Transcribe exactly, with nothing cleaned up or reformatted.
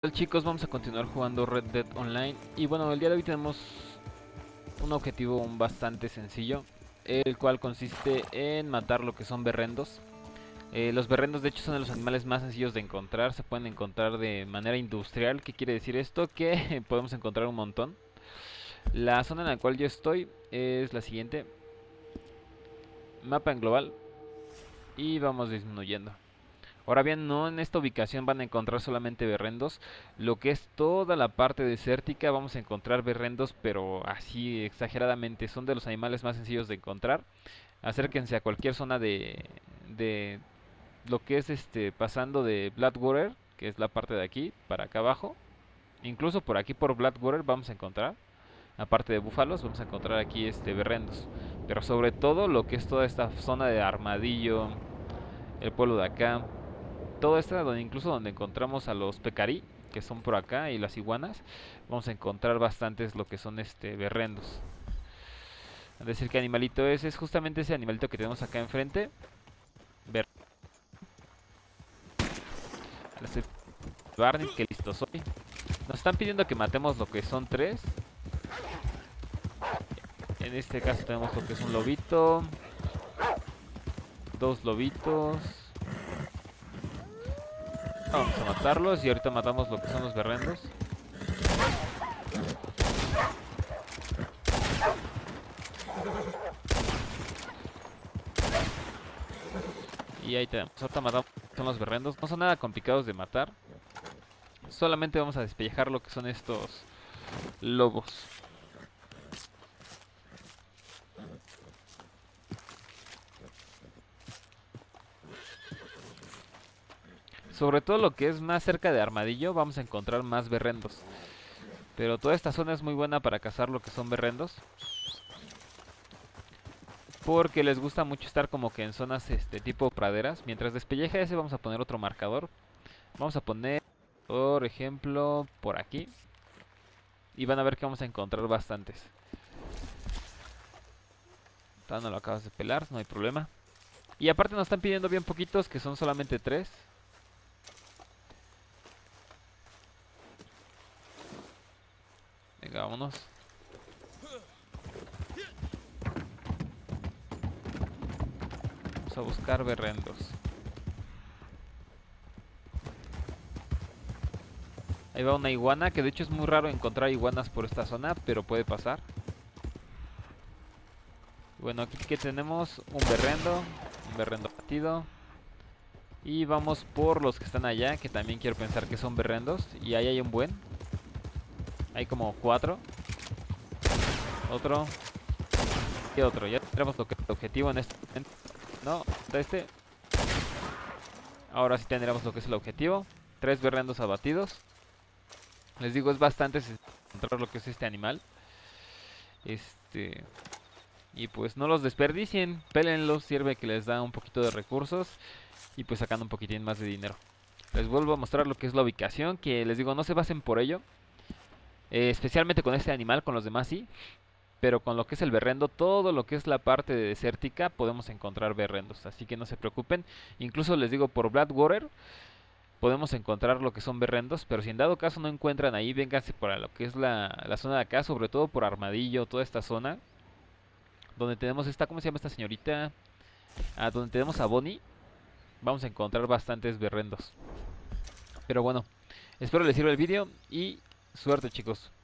Hola chicos, vamos a continuar jugando Red Dead Online. Y bueno, el día de hoy tenemos un objetivo bastante sencillo, el cual consiste en matar lo que son berrendos. Eh, los berrendos de hecho son de los animales más sencillos de encontrar, se pueden encontrar de manera industrial. ¿Qué quiere decir esto? Que podemos encontrar un montón. La zona en la cual yo estoy es la siguiente. Mapa en global. Y vamos disminuyendo. Ahora bien, no en esta ubicación van a encontrar solamente berrendos. Lo que es toda la parte desértica vamos a encontrar berrendos, pero así exageradamente. Son de los animales más sencillos de encontrar. Acérquense a cualquier zona de, de lo que es este pasando de Blackwater, que es la parte de aquí, para acá abajo. Incluso por aquí por Blackwater vamos a encontrar, aparte de búfalos, vamos a encontrar aquí este berrendos. Pero sobre todo lo que es toda esta zona de Armadillo, el pueblo de acá, todo esto, donde incluso donde encontramos a los pecarí, que son por acá, y las iguanas, vamos a encontrar bastantes lo que son este berrendos. Es decir, ¿qué animalito es? Es justamente ese animalito que tenemos acá enfrente. Ver, este Barney, que listo soy. Nos están pidiendo que matemos lo que son tres. En este caso tenemos lo que es un lobito, dos lobitos. Vamos a matarlos y ahorita matamos lo que son los berrendos. Y ahí tenemos, ahorita matamos son los berrendos. No son nada complicados de matar. Solamente vamos a despellejar lo que son estos lobos. Sobre todo lo que es más cerca de Armadillo vamos a encontrar más berrendos. Pero toda esta zona es muy buena para cazar lo que son berrendos, porque les gusta mucho estar como que en zonas este tipo praderas. Mientras despelleja ese vamos a poner otro marcador. Vamos a poner, por ejemplo, por aquí. Y van a ver que vamos a encontrar bastantes. Todavía no lo acabas de pelar, no hay problema. Y aparte nos están pidiendo bien poquitos, que son solamente tres. Venga, vámonos. Vamos a buscar berrendos. Ahí va una iguana, que de hecho es muy raro encontrar iguanas por esta zona, pero puede pasar. Bueno, aquí que tenemos un berrendo, un berrendo batido. Y vamos por los que están allá, que también quiero pensar que son berrendos. Y ahí hay un buen. Hay como cuatro. Otro. Y otro. Ya tenemos lo que es el objetivo en este momento. No, este. Ahora sí tendremos lo que es el objetivo. Tres berrendos abatidos. Les digo, es bastante sencillo encontrar lo que es este animal. Este... Y pues no los desperdicien, pélenlos, sirve que les da un poquito de recursos y pues sacando un poquitín más de dinero. Les vuelvo a mostrar lo que es la ubicación, que les digo, no se basen por ello. Eh, especialmente con este animal, con los demás sí. Pero con lo que es el berrendo, todo lo que es la parte de desértica, podemos encontrar berrendos. Así que no se preocupen. Incluso les digo, por Blackwater podemos encontrar lo que son berrendos. Pero si en dado caso no encuentran ahí, vénganse para lo que es la, la zona de acá. Sobre todo por Armadillo, toda esta zona. Donde tenemos esta, ¿cómo se llama esta señorita? Ah, donde tenemos a Bonnie. Vamos a encontrar bastantes berrendos. Pero bueno, espero les sirva el vídeo y suerte chicos.